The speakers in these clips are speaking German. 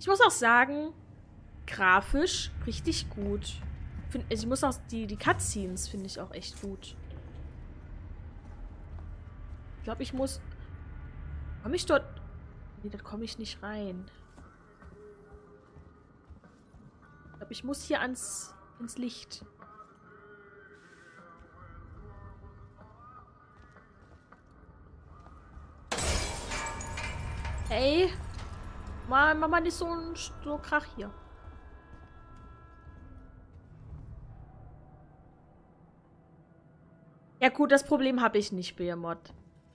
Ich muss auch sagen, grafisch richtig gut. Ich muss auch die Cutscenes finde ich auch echt gut. Ich glaube, ich muss... Komme ich dort... Nee, da komme ich nicht rein. Ich glaube, ich muss hier ins Licht. Ey. Mach mal nicht so ein Krach hier. Ja gut, das Problem habe ich nicht, Behemoth.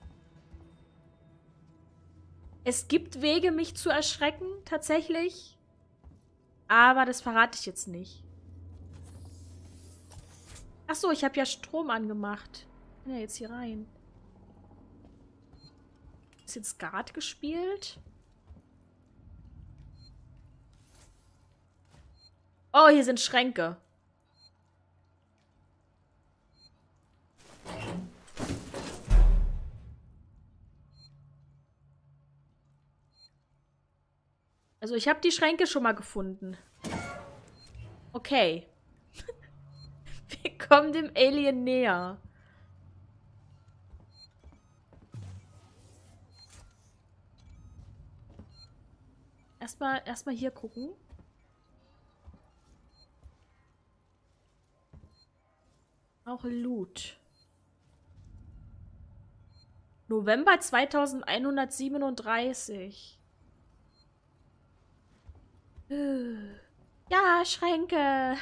Es gibt Wege, mich zu erschrecken, tatsächlich. Aber das verrate ich jetzt nicht. Ach so, ich habe ja Strom angemacht. Ich kann ja jetzt hier rein. Ist jetzt Skat gespielt? Oh, hier sind Schränke. Also ich habe die Schränke schon mal gefunden. Okay. Wir kommen dem Alien näher. Erstmal hier gucken. Auch Loot. November 2137. Ja, Schränke.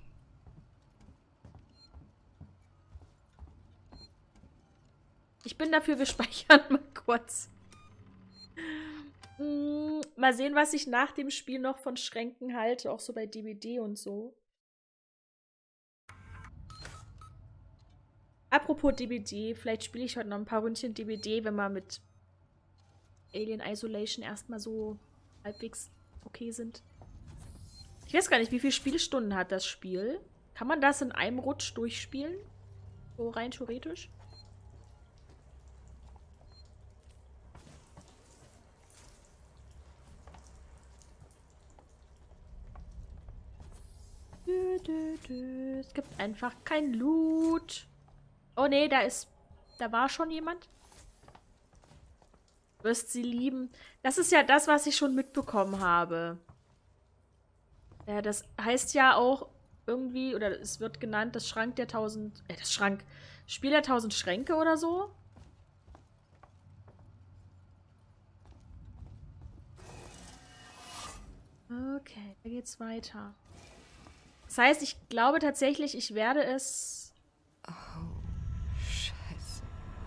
Ich bin dafür, wir speichern mal kurz. Mal sehen, was ich nach dem Spiel noch von Schränken halte. Auch so bei DBD und so. Apropos DBD, vielleicht spiele ich heute noch ein paar Ründchen DBD, wenn wir mit Alien Isolation erstmal so halbwegs okay sind. Ich weiß gar nicht, wie viele Spielstunden hat das Spiel. Kann man das in einem Rutsch durchspielen? So rein theoretisch? Es gibt einfach kein Loot. Oh nee, da war schon jemand. Du wirst sie lieben. Das ist ja das, was ich schon mitbekommen habe. Ja, das heißt ja auch irgendwie, oder es wird genannt, das Spiel der 1000 Schränke oder so. Okay, da geht's weiter. Das heißt, ich glaube tatsächlich, ich werde es... Oh, Scheiße.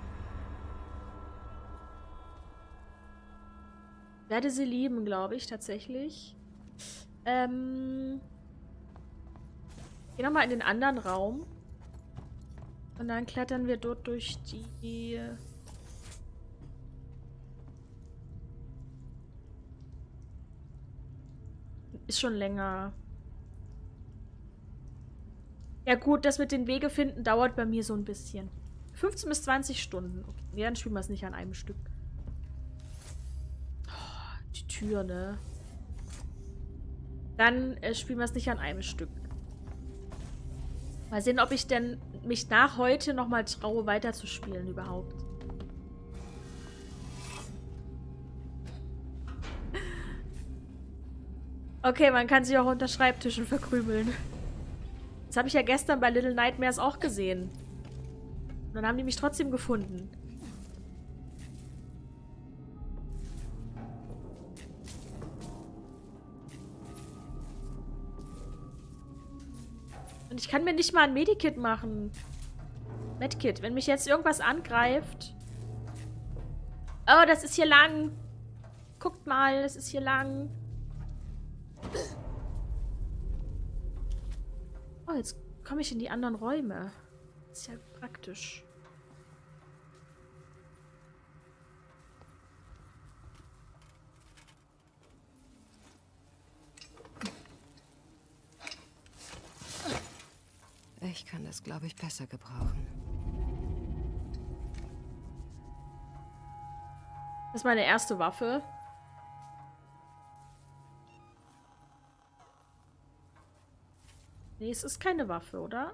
Werde sie lieben, glaube ich, tatsächlich. Geh nochmal in den anderen Raum. Und dann klettern wir dort durch die... Ist schon länger. Ja gut, das mit den Wege finden dauert bei mir so ein bisschen. 15 bis 20 Stunden. Okay. Ja, dann spielen wir es nicht an einem Stück. Oh, die Tür, ne? Dann spielen wir es nicht an einem Stück. Mal sehen, ob ich denn mich nach heute nochmal traue, weiterzuspielen überhaupt. Okay, man kann sich auch unter Schreibtischen verkrümeln. Das habe ich ja gestern bei Little Nightmares auch gesehen. Und dann haben die mich trotzdem gefunden. Und ich kann mir nicht mal ein Medikit machen. Medkit. Wenn mich jetzt irgendwas angreift. Oh, das ist hier lang. Guckt mal, das ist hier lang. Oh, jetzt komme ich in die anderen Räume. Ist ja praktisch. Ich kann das, glaube ich, besser gebrauchen. Das ist meine erste Waffe. Nee, es ist keine Waffe, oder?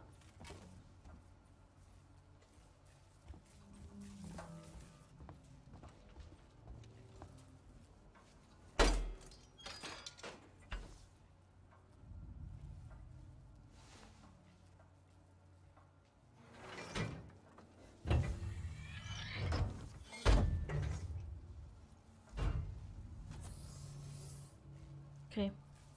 Okay.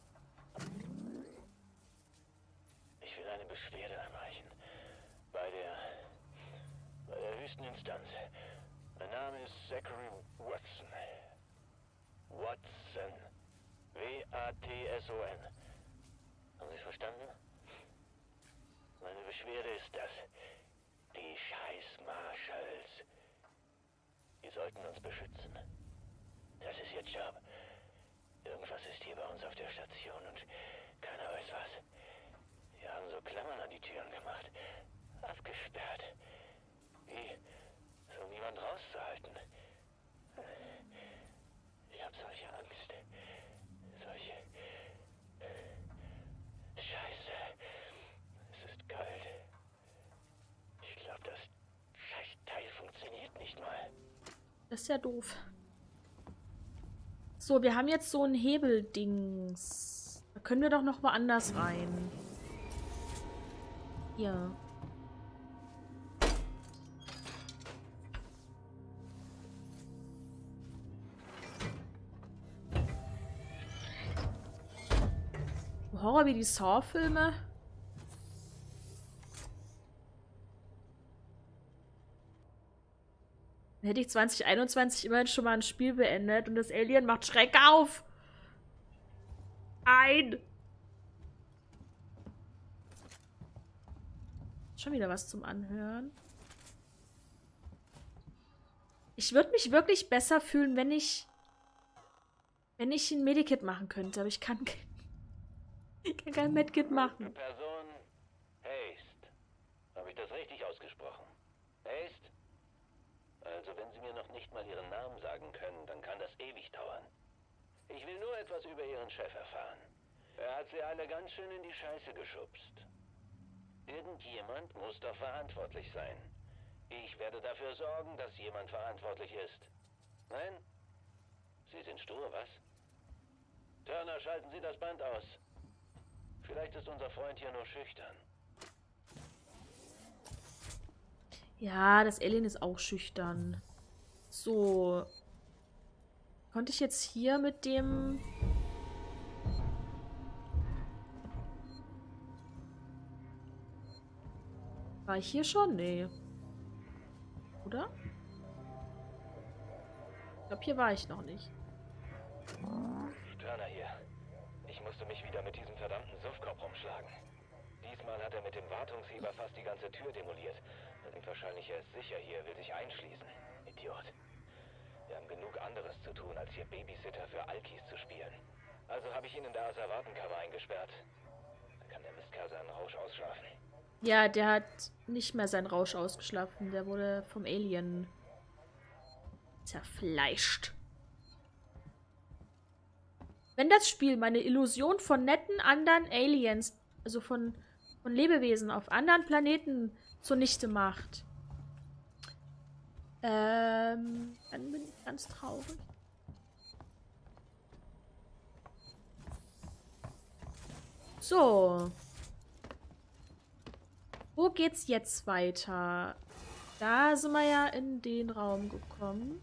Ich will eine Beschwerde einreichen. Bei der höchsten Instanz. Mein Name ist Zachary Watson. Watson. W-A-T-S-O-N. Haben Sie es verstanden? Meine Beschwerde ist das. Die Scheiß-Marshalls. Die sollten uns beschützen. Das ist Ihr Job. Irgendwas ist hier bei uns auf der Station und keiner weiß was. Wir haben so Klammern an die Türen gemacht. Abgesperrt. Wie, so um niemand rauszuhalten. Ich habe solche Angst. Solche... Scheiße. Es ist kalt. Ich glaube, das Scheißteil funktioniert nicht mal. Das ist ja doof. So, wir haben jetzt so ein Hebeldings. Da können wir doch noch woanders rein. Hier. Horror wie die Saw-Filme. Dann hätte ich 2021 immerhin schon mal ein Spiel beendet und das Alien macht Schreck auf. Nein. Schon wieder was zum Anhören. Ich würde mich wirklich besser fühlen, wenn ich ein Medikit machen könnte, aber ich kann kein Medikit machen. Person Haste. Habe ich das richtig ausgesprochen? Haste? Also, wenn Sie mir noch nicht mal Ihren Namen sagen können, dann kann das ewig dauern. Ich will nur etwas über Ihren Chef erfahren. Er hat Sie alle ganz schön in die Scheiße geschubst. Irgendjemand muss doch verantwortlich sein. Ich werde dafür sorgen, dass jemand verantwortlich ist. Nein? Sie sind stur, was? Turner, schalten Sie das Band aus. Vielleicht ist unser Freund hier nur schüchtern. Ja, das Alien ist auch schüchtern. So. Konnte ich jetzt hier mit dem... War ich hier schon? Nee. Oder? Ich glaube, hier war ich noch nicht. Turner hier. Ich musste mich wieder mit diesem verdammten Suffkopf rumschlagen. Diesmal hat er mit dem Wartungsheber fast die ganze Tür demoliert. Er denkt wahrscheinlich, er ist sicher hier, will sich einschließen. Idiot. Wir haben genug anderes zu tun, als hier Babysitter für Alkis zu spielen. Also habe ich ihn in der Asservatenkammer eingesperrt. Da kann der Mistkerl seinen Rausch ausschlafen. Ja, der hat nicht mehr seinen Rausch ausgeschlafen. Der wurde vom Alien zerfleischt. Wenn das Spiel meine Illusion von netten anderen Aliens, also von Lebewesen auf anderen Planeten zunichte macht, dann bin ich ganz traurig. So. Wo geht's jetzt weiter? Da sind wir ja in den Raum gekommen.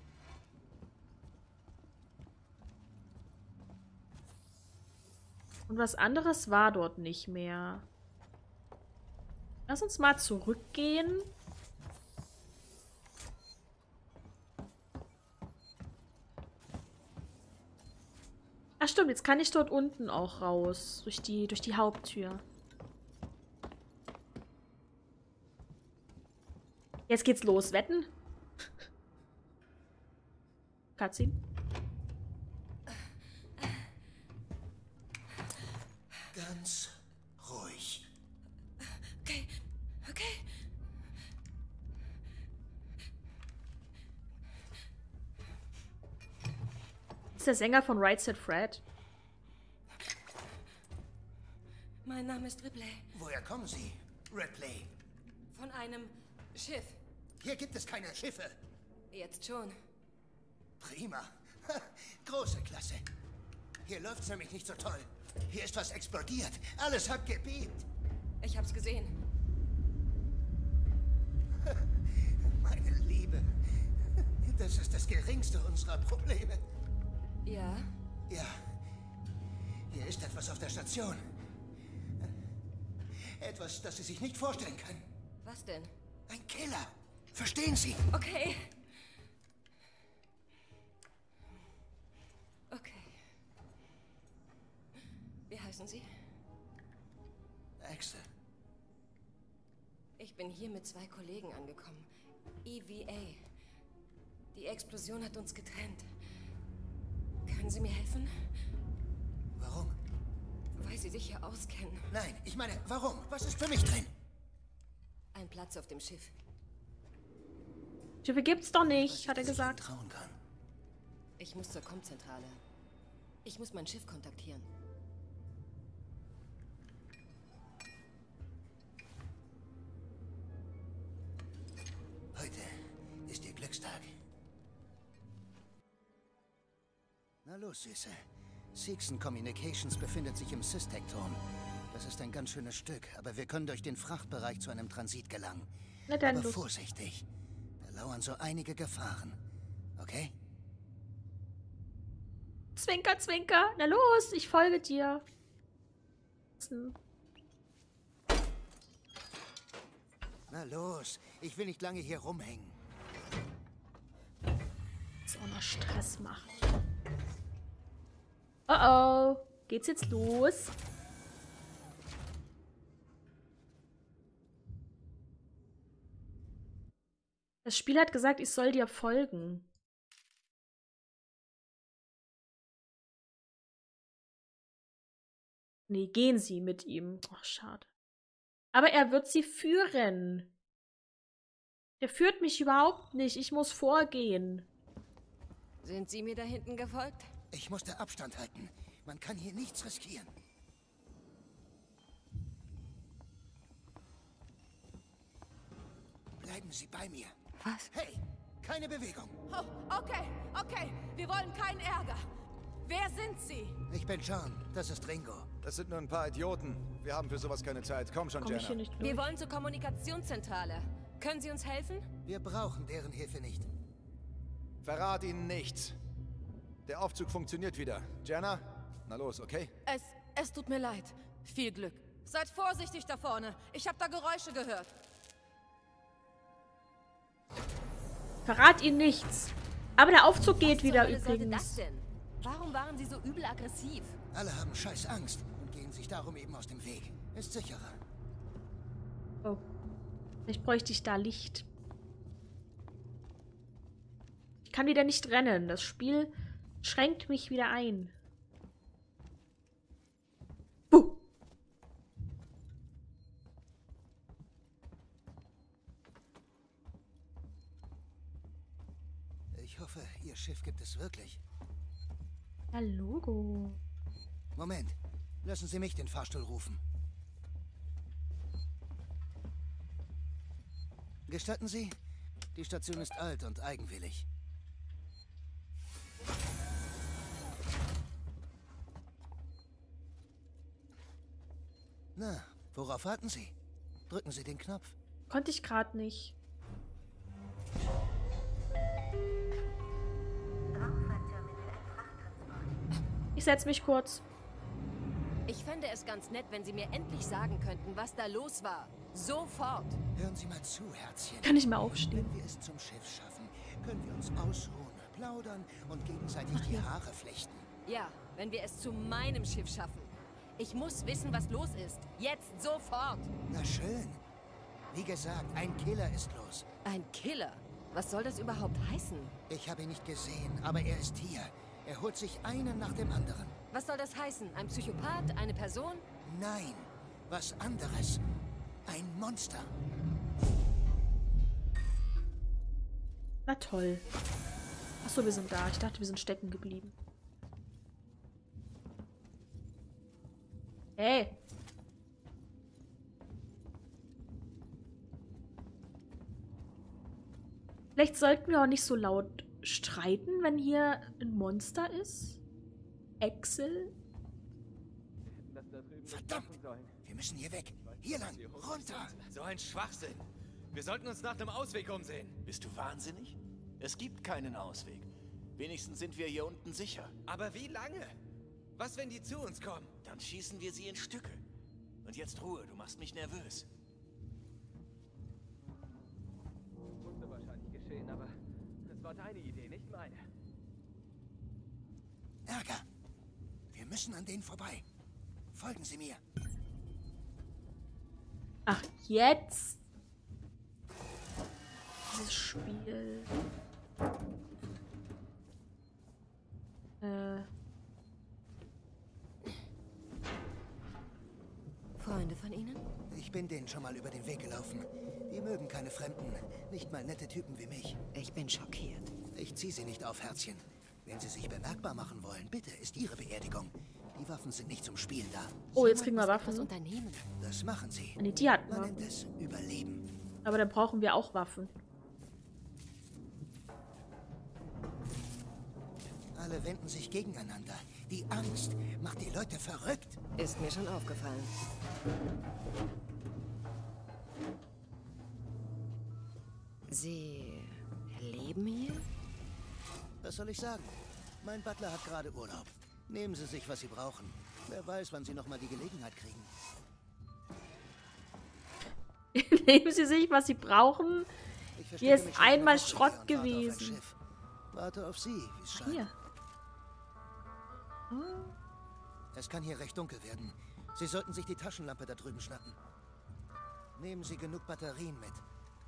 Und was anderes war dort nicht mehr. Lass uns mal zurückgehen. Ach stimmt, jetzt kann ich dort unten auch raus. Durch die Haupttür. Jetzt geht's los. Wetten? Cutscene. Ganz ruhig. Okay, okay. Ist der Sänger von Right Said Fred? Mein Name ist Ripley. Woher kommen Sie, Ripley? Von einem Schiff. Hier gibt es keine Schiffe. Jetzt schon. Prima. Ha, große Klasse. Hier läuft's nämlich nicht so toll. Hier ist was explodiert. Alles hat gebebt. Ich hab's gesehen. Meine Liebe. Das ist das geringste unserer Probleme. Ja? Ja. Hier ist etwas auf der Station. Etwas, das Sie sich nicht vorstellen können. Was denn? Ein Killer. Verstehen Sie? Okay. Okay. Wie heißen Sie? Axel. Ich bin hier mit 2 Kollegen angekommen. EVA. Die Explosion hat uns getrennt. Können Sie mir helfen? Warum? Weil Sie sich hier auskennen. Nein, ich meine, warum? Was ist für mich drin? Ein Platz auf dem Schiff. Schiffe gibt's doch nicht, hat er Dass ich gesagt. Ihnen trauen kann. Ich muss zur Comzentrale. Ich muss mein Schiff kontaktieren. Heute ist Ihr Glückstag. Na los, Süße. Seegson Communications befindet sich im Systec-Turm. Das ist ein ganz schönes Stück, aber wir können durch den Frachtbereich zu einem Transit gelangen. Na dann Aber los. vorsichtig. Da lauern so einige Gefahren. Okay? Zwinker, zwinker. Na los, ich folge dir. Na los, ich will nicht lange hier rumhängen. So noch Stress machen. Oh oh. Geht's jetzt los? Das Spiel hat gesagt, ich soll dir folgen. Nee, gehen Sie mit ihm. Ach, schade. Aber er wird sie führen. Der führt mich überhaupt nicht. Ich muss vorgehen. Sind Sie mir da hinten gefolgt? Ich musste Abstand halten. Man kann hier nichts riskieren. Bleiben Sie bei mir. Was? Hey, keine Bewegung. Oh, okay. Wir wollen keinen Ärger. Wer sind Sie? Ich bin John, das ist Ringo. Das sind nur ein paar Idioten. Wir haben für sowas keine Zeit. Komm schon, Komm ich hier Jenna. nicht durch? Wir wollen zur Kommunikationszentrale. Können Sie uns helfen? Wir brauchen deren Hilfe nicht. Verrat ihnen nichts. Der Aufzug funktioniert wieder. Jenna, na los, okay? Es tut mir leid. Viel Glück. Seid vorsichtig da vorne. Ich habe da Geräusche gehört. Verrat ihnen nichts. Aber der Aufzug geht wieder Was zur Hölle sollte das übrigens. denn? Warum waren Sie so übel aggressiv? Alle haben scheiß Angst und gehen sich darum eben aus dem Weg. Ist sicherer. Oh. Vielleicht bräuchte ich da Licht. Ich kann wieder nicht rennen. Das Spiel schränkt mich wieder ein. Buh. Ich hoffe, Ihr Schiff gibt es wirklich. Ja, Logo. Moment, lassen Sie mich den Fahrstuhl rufen. Gestatten Sie? Die Station ist alt und eigenwillig. Na, worauf warten Sie? Drücken Sie den Knopf. Konnte ich gerade nicht. Ich setze mich kurz. Ich fände es ganz nett, wenn Sie mir endlich sagen könnten, was da los war. Sofort. Hören Sie mal zu, Herzchen. Kann ich mal aufstehen. Wenn wir es zum Schiff schaffen, können wir uns ausruhen, plaudern und gegenseitig die Haare flechten. Ja, wenn wir es zu meinem Schiff schaffen. Ich muss wissen, was los ist. Jetzt sofort. Na schön. Wie gesagt, ein Killer ist los. Ein Killer? Was soll das überhaupt heißen? Ich habe ihn nicht gesehen, aber er ist hier. Er holt sich einen nach dem anderen. Was soll das heißen? Ein Psychopath? Eine Person? Nein, was anderes. Ein Monster. Na toll. Achso, wir sind da. Ich dachte, wir sind stecken geblieben. Hey. Vielleicht sollten wir auch nicht so laut streiten, wenn hier ein Monster ist. Axel. Verdammt! Wir müssen hier weg. Hier lang. Runter. So ein Schwachsinn. Wir sollten uns nach einem Ausweg umsehen. Bist du wahnsinnig? Es gibt keinen Ausweg. Wenigstens sind wir hier unten sicher. Aber wie lange? Was, wenn die zu uns kommen? Dann schießen wir sie in Stücke. Und jetzt Ruhe, du machst mich nervös. Musste wahrscheinlich geschehen, aber es war deine Idee, nicht meine. Ärger. Wir müssen an denen vorbei. Folgen Sie mir. Ach, jetzt? Dieses Spiel. Freunde von Ihnen? Ich bin denen schon mal über den Weg gelaufen. Die mögen keine Fremden. Nicht mal nette Typen wie mich. Ich bin schockiert. Ich ziehe sie nicht auf, Herzchen. Wenn sie sich bemerkbar machen wollen, bitte, ist ihre Beerdigung. Die Waffen sind nicht zum Spielen da. Oh, jetzt kriegen wir Jemand muss etwas Waffen. unternehmen. Das machen sie. Nee, die hatten Man wir. nennt es Überleben. Aber dann brauchen wir auch Waffen. Alle wenden sich gegeneinander. Die Angst macht die Leute verrückt. Ist mir schon aufgefallen. Sie leben hier? Was soll ich sagen? Mein Butler hat gerade Urlaub. Nehmen Sie sich, was Sie brauchen. Wer weiß, wann Sie noch mal die Gelegenheit kriegen. Nehmen Sie sich, was Sie brauchen. Ich verstecke Hier ist mich schon eine einmal Woche Schrott hier und warte auf ein gewesen. Schiff. Warte auf Sie, wie es scheint. Hier. Es kann hier recht dunkel werden. Sie sollten sich die Taschenlampe da drüben schnappen. Nehmen Sie genug Batterien mit.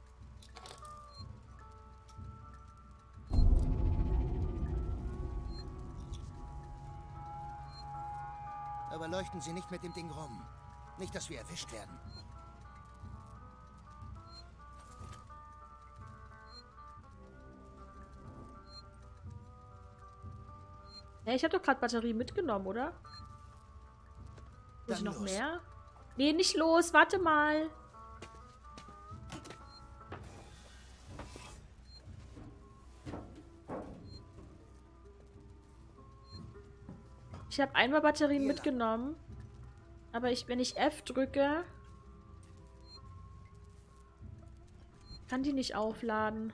Aber leuchten Sie nicht mit dem Ding rum. Nicht, dass wir erwischt werden. Ja, ich habe doch gerade Batterie mitgenommen, oder? Muss ich Dann noch los. mehr? Nee, nicht los. Warte mal. Ich habe einmal Batterien Hier lang. mitgenommen. Aber wenn ich F drücke, kann die nicht aufladen.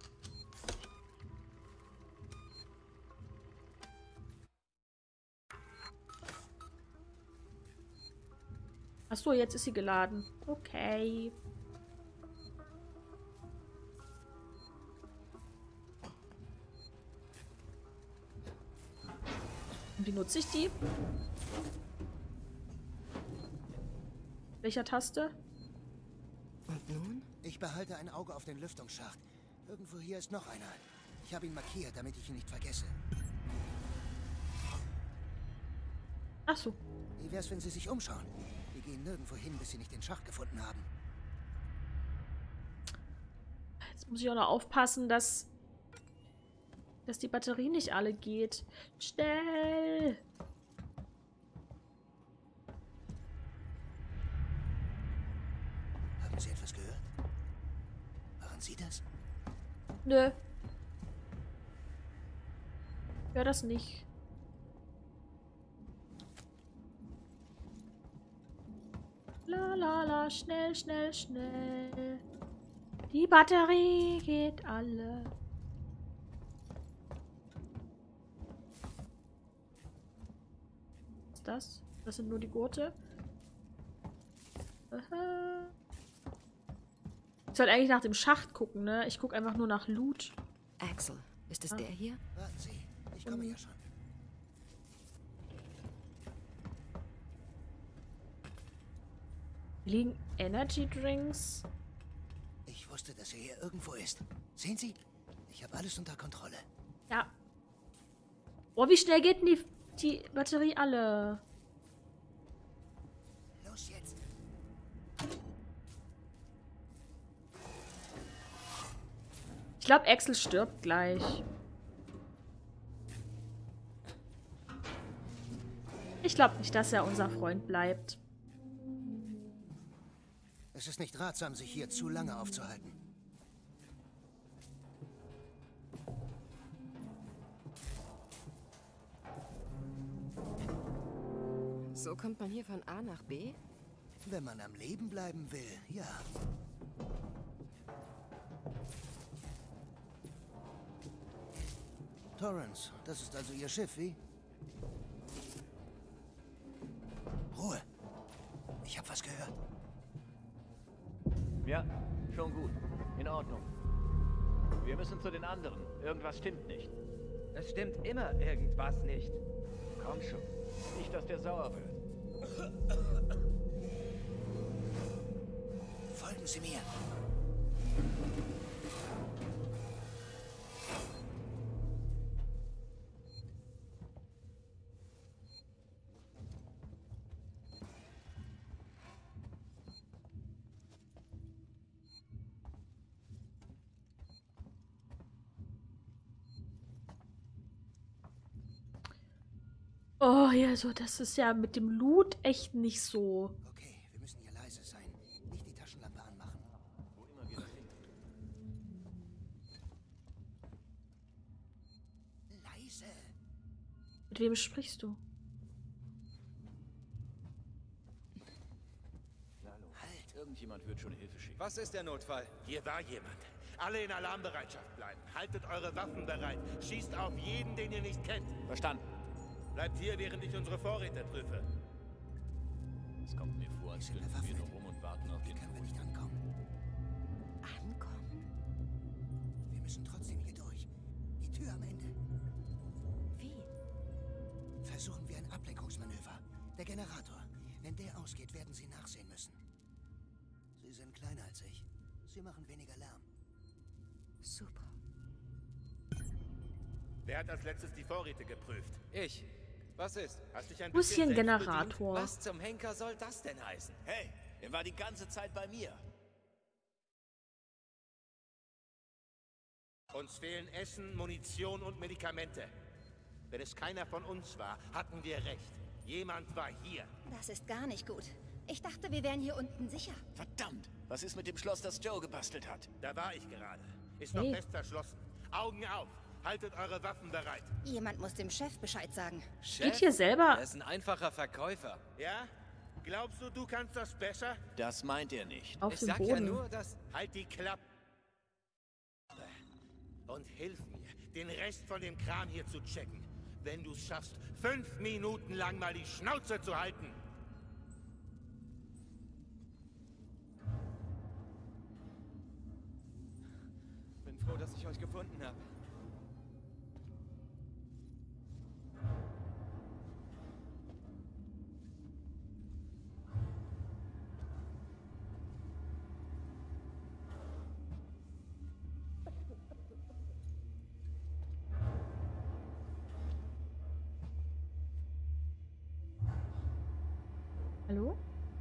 Achso, jetzt ist sie geladen. Okay. Und wie nutze ich die? Welcher Taste? Und nun? Ich behalte ein Auge auf den Lüftungsschacht. Irgendwo hier ist noch einer. Ich habe ihn markiert, damit ich ihn nicht vergesse. Ach so. Wie wär's, wenn Sie sich umschauen? Wir gehen nirgendwo hin, bis Sie nicht den Schacht gefunden haben. Jetzt muss ich auch noch aufpassen, dass die Batterie nicht alle geht. Schnell! Haben Sie etwas gehört? Waren Sie das? Nö. Ich hör das nicht. La la la, schnell, schnell, schnell. Die Batterie geht alle. Was ist das? Das sind nur die Gurte. Aha. Ich sollte eigentlich nach dem Schacht gucken, ne? Ich gucke einfach nur nach Loot. Axel, ist es Ah. der hier? Warten Sie, ich komme ja schon. Hier liegen Energy Drinks. Ich wusste, dass er hier irgendwo ist. Sehen Sie? Ich habe alles unter Kontrolle. Ja. Oh, wie schnell geht denn die Batterie alle? Los jetzt. Ich glaube, Axel stirbt gleich. Ich glaube nicht, dass er unser Freund bleibt. Es ist nicht ratsam, sich hier zu lange aufzuhalten. So kommt man hier von A nach B? Wenn man am Leben bleiben will, ja. Torrance, das ist also Ihr Schiff, wie? Ruhe. Ich habe was gehört. Ja, schon gut. In Ordnung. Wir müssen zu den anderen. Irgendwas stimmt nicht. Es stimmt immer irgendwas nicht. Komm schon. Nicht, dass der sauer wird. Folgen Sie mir. Oh ja, so, das ist ja mit dem Loot echt nicht so. Okay, wir müssen hier leise sein. Nicht die Taschenlampe anmachen. Wo immer wir das hinkriegen. Leise. Mit wem sprichst du? Halt. Irgendjemand wird schon Hilfe schicken. Was ist der Notfall? Hier war jemand. Alle in Alarmbereitschaft bleiben. Haltet eure Waffen bereit. Schießt auf jeden, den ihr nicht kennt. Verstanden. Bleibt hier, während ich unsere Vorräte prüfe. Es kommt mir vor, als stünden wir nur rum und warten auf den Können wir nicht ankommen? Ankommen? Wir müssen trotzdem hier durch. Die Tür am Ende. Wie? Versuchen wir ein Ablenkungsmanöver. Der Generator. Wenn der ausgeht, werden Sie nachsehen müssen. Sie sind kleiner als ich. Sie machen weniger Lärm. Super. Wer hat als letztes die Vorräte geprüft? Ich. Was ist? Hast dich ein Wo ist hier ein bisschen selbst Generator? Was zum Henker soll das denn heißen? Hey, er war die ganze Zeit bei mir. bedient? Uns fehlen Essen, Munition und Medikamente. Wenn es keiner von uns war, hatten wir recht. Jemand war hier. Das ist gar nicht gut. Ich dachte, wir wären hier unten sicher. Verdammt! Was ist mit dem Schloss, das Joe gebastelt hat? Da war ich gerade. Ist noch Hey. fest verschlossen. Augen auf. Haltet eure Waffen bereit. Jemand muss dem Chef Bescheid sagen. Geht hier selber. Er ist ein einfacher Verkäufer. Ja? Glaubst du, du kannst das besser? Das meint er nicht. Auf Ich dem sag Boden. ja nur, dass... Halt die Klappe. Und hilf mir, den Rest von dem Kram hier zu checken. Wenn du es schaffst, 5 Minuten lang mal die Schnauze zu halten. Bin froh, dass ich euch gefunden habe. Hallo?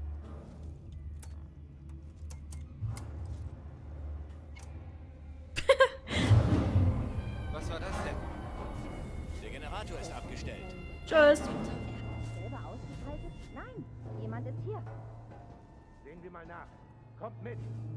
Was war das denn? Der Generator ist abgestellt. Tschüss. Selber ausgeschaltet? Nein, jemand ist hier. Sehen wir mal nach. Kommt mit.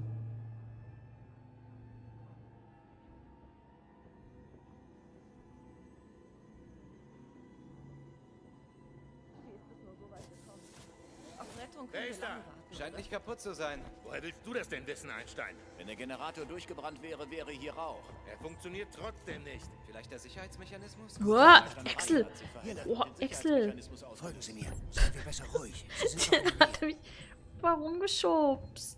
Auf Rettung Wer können ist wir da? lange warten. Scheint nicht kaputt zu sein. Woher willst du das denn wissen, Einstein? Wenn der Generator durchgebrannt wäre, wäre hier Rauch. Er funktioniert trotzdem nicht. Vielleicht der Sicherheitsmechanismus? Uah, Dann Axel. hat sie verhindert, Oh, den Axel. Sicherheitsmechanismus Folgen auszulösen. Sie mir. Seien wir besser ruhig. Sie sind doch in der Hat er mich warum geschubst?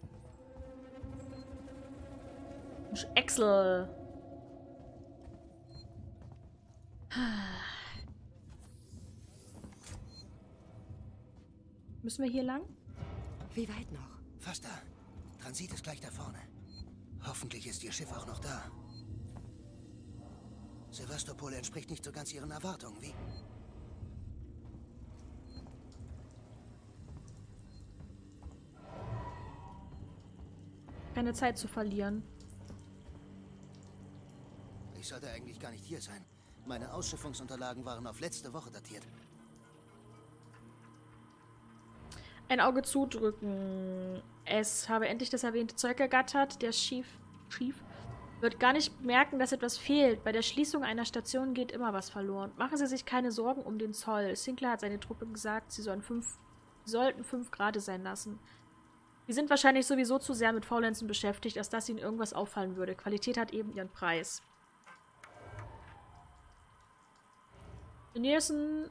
Axel. Müssen wir hier lang? Wie weit noch? Fast da. Transit ist gleich da vorne. Hoffentlich ist Ihr Schiff auch noch da. Sevastopol entspricht nicht so ganz Ihren Erwartungen, wie? Keine Zeit zu verlieren. Ich sollte eigentlich gar nicht hier sein. Meine Ausschiffungsunterlagen waren auf letzte Woche datiert. Ein Auge zudrücken. Es habe endlich das erwähnte Zeug ergattert. Der Chief Wird gar nicht merken, dass etwas fehlt. Bei der Schließung einer Station geht immer was verloren. Machen Sie sich keine Sorgen um den Zoll. Sinclair hat seine Truppe gesagt, sie sollten 5 Grad sein lassen. Sie sind wahrscheinlich sowieso zu sehr mit Faulenzen beschäftigt, als dass ihnen irgendwas auffallen würde. Qualität hat eben ihren Preis. Nearson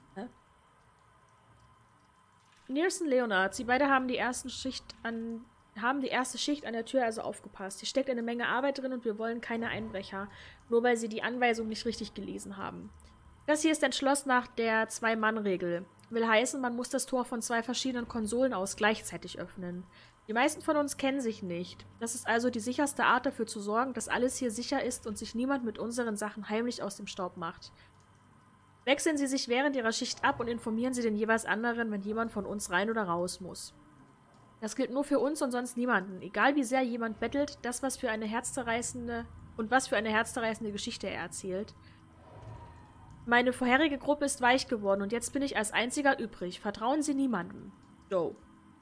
Leonard. Sie beide haben die erste Schicht an der Tür also aufgepasst. Hier steckt eine Menge Arbeit drin und wir wollen keine Einbrecher, nur weil sie die Anweisung nicht richtig gelesen haben. Das hier ist ein Schloss nach der 2-Mann-Regel. Will heißen, man muss das Tor von 2 verschiedenen Konsolen aus gleichzeitig öffnen. Die meisten von uns kennen sich nicht. Das ist also die sicherste Art dafür zu sorgen, dass alles hier sicher ist und sich niemand mit unseren Sachen heimlich aus dem Staub macht. Wechseln Sie sich während Ihrer Schicht ab und informieren Sie den jeweils anderen, wenn jemand von uns rein oder raus muss. Das gilt nur für uns und sonst niemanden. Egal wie sehr jemand bettelt, was für eine herzzerreißende Geschichte er erzählt. Meine vorherige Gruppe ist weich geworden und jetzt bin ich als einziger übrig. Vertrauen Sie niemandem. Joe.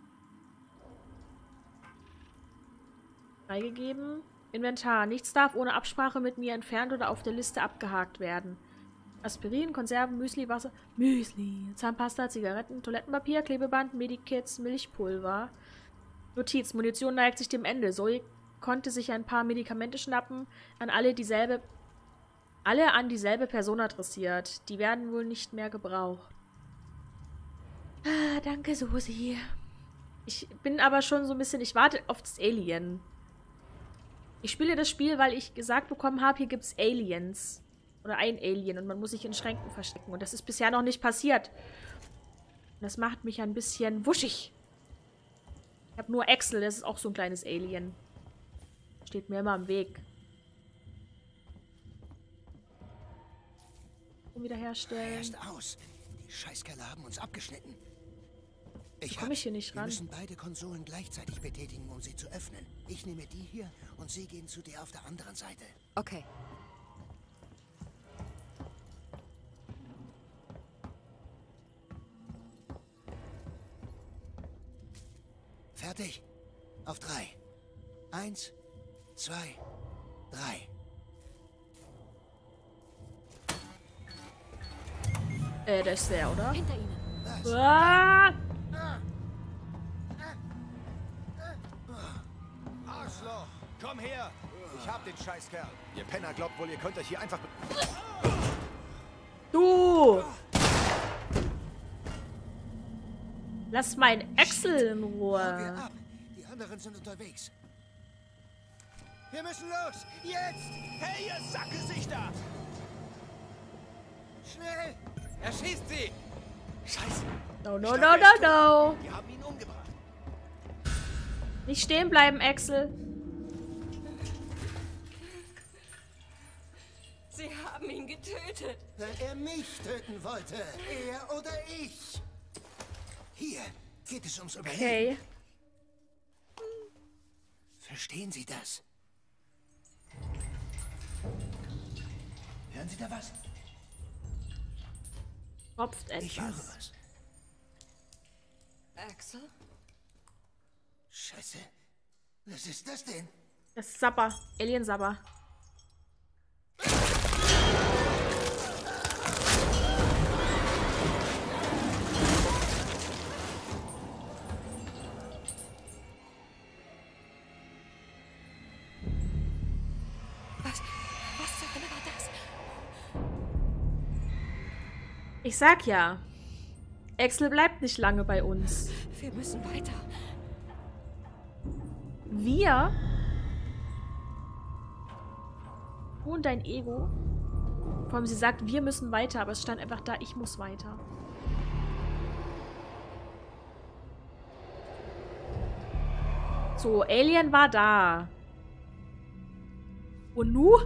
Freigegeben. Inventar. Nichts darf ohne Absprache mit mir entfernt oder auf der Liste abgehakt werden. Aspirin, Konserven, Müsli, Wasser, Müsli, Zahnpasta, Zigaretten, Toilettenpapier, Klebeband, Medikits, Milchpulver. Notiz, Munition neigt sich dem Ende. Zoe konnte sich ein paar Medikamente schnappen, alle an dieselbe Person adressiert. Die werden wohl nicht mehr gebraucht. Ah, danke, Susi. Ich bin aber schon so ein bisschen, ich warte auf das Alien. Ich spiele das Spiel, weil ich gesagt bekommen habe, hier gibt's Aliens. Oder ein Alien und man muss sich in Schränken verstecken. Und das ist bisher noch nicht passiert. Und das macht mich ein bisschen wuschig. Ich habe nur Axel, das ist auch so ein kleines Alien. Steht mir immer im Weg. Wiederherstellen. Erst aus. Die Scheißkerle haben uns abgeschnitten. Komme ich hier nicht ran? Wir müssen beide Konsolen gleichzeitig betätigen, um sie zu öffnen. Ich nehme die hier und Sie gehen zu der auf der anderen Seite. Okay. Fertig? Auf 3. 1, 2, 3. Das ist der, oder? Hinter Ihnen. Ah! Arschloch! Komm her! Ich hab den Scheißkerl. Ihr Penner glaubt wohl, ihr könnt euch hier einfach... Du! Lass meinen Axel in Ruhe. Ab. Die anderen sind unterwegs. Wir müssen los! Jetzt! Hey, ihr Sackgesichter! Schnell! Erschießt sie! Scheiße! No, no, no, no, no! Wir haben ihn umgebracht. Nicht stehen bleiben, Axel. Sie haben ihn getötet. Wenn er mich töten wollte, er oder ich. Hier geht es ums Überleben. Okay. Verstehen Sie das? Hören Sie da was? Tropft Ich höre etwas. was. Axel? Scheiße. Was ist das denn? Das ist Sapper. Alien Sapper. Was zur Hölle war das? Ich sag ja. Axel bleibt nicht lange bei uns. Wir müssen weiter. Wir? Du und dein Ego? Vor allem, sie sagt, wir müssen weiter, aber es stand einfach da, ich muss weiter. So, Alien war da. Und nu?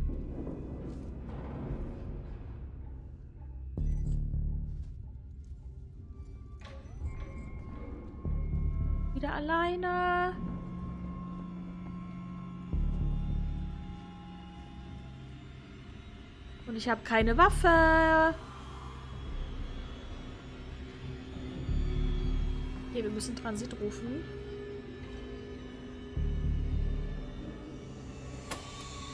Wieder alleine. Und ich habe keine Waffe. Okay, wir müssen Transit rufen.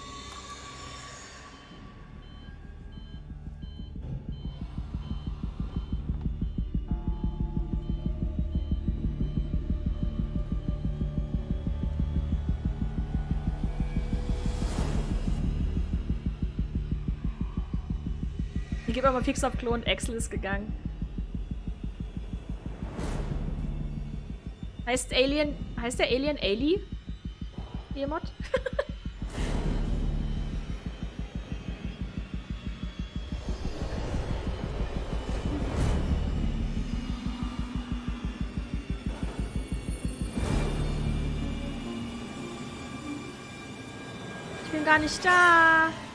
Ich gebe aber fix auf Klo und Axel ist gegangen. Heißt der Alien Ali? Jemod? Ich bin gar nicht da.